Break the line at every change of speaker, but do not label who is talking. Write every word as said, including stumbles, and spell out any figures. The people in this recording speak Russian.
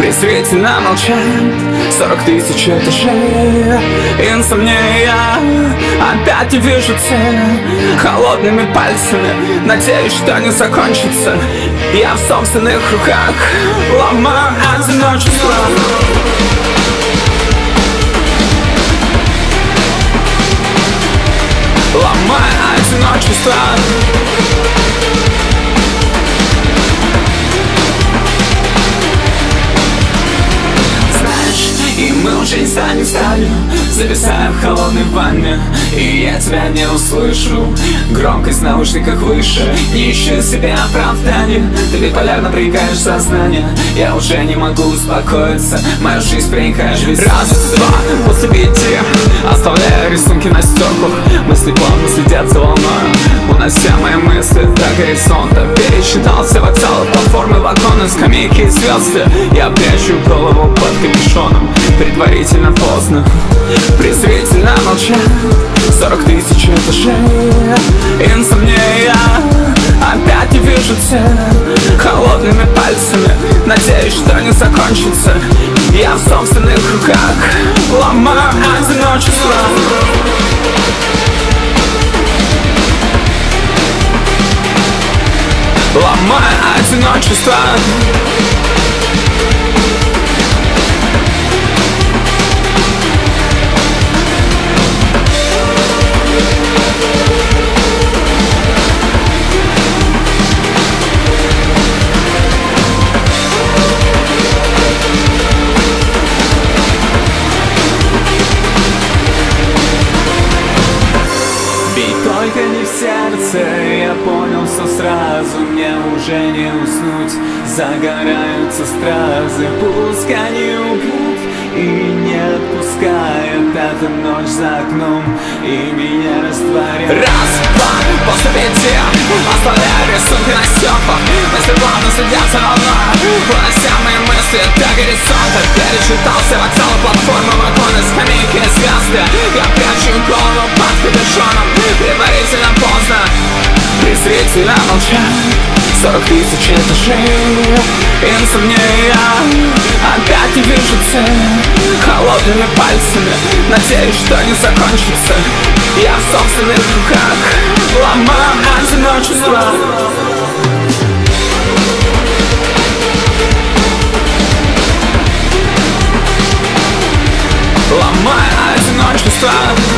презрительно молчат сорок тысяч этажей. Инсомния, опять не вижу цель. Холодными пальцами надеюсь, что не закончится. Я в собственных руках ломаю одиночество. Ломаю одиночество. И мы уже не станем сталью, зависая в холодной ванне. И я тебя не услышу, громкость в наушниках выше. Не ищу себе оправдания, ты биполярно проникаешь в сознание. Я уже не могу успокоиться, мою жизнь проникаешь везде. Раз, два, после пяти, оставляя рисунки на стеклах. Мысли плавно следят за волною, унося мои мысли до горизонта. Пересчитал все вокзалы, платформы, вагоны, скамейки и звезды. Я прячу голову под капюшоном, предварительно поздно. Презрительно молчат сорок тысяч этажей. Инсомния, опять не вижу цель. Холодными пальцами надеюсь, что не закончится. Я в собственных руках ломаю одиночество. Ломаю одиночество. Только не в сердце, я понял все сразу. Мне уже не уснуть, загораются стразы. Пускай не убьют и не отпускает эта ночь за окном, и меня растворяет. Раз, два, после пяти, оставляя рисунки на стеклах. Мысли плавно следят за волной, унося мои мысли до горизонта. Перечитал все вокзалы, платформы, вагоны, скамейки и звезды. Я прячу голову под капюшоном, предварительно поздно. Презрительно молчат сорок тысяч этажей. Инсомния, опять не вижу цель. Холодными пальцами надеюсь, что не закончится. Я в собственных руках ломаю одиночество. Ломаю одиночество.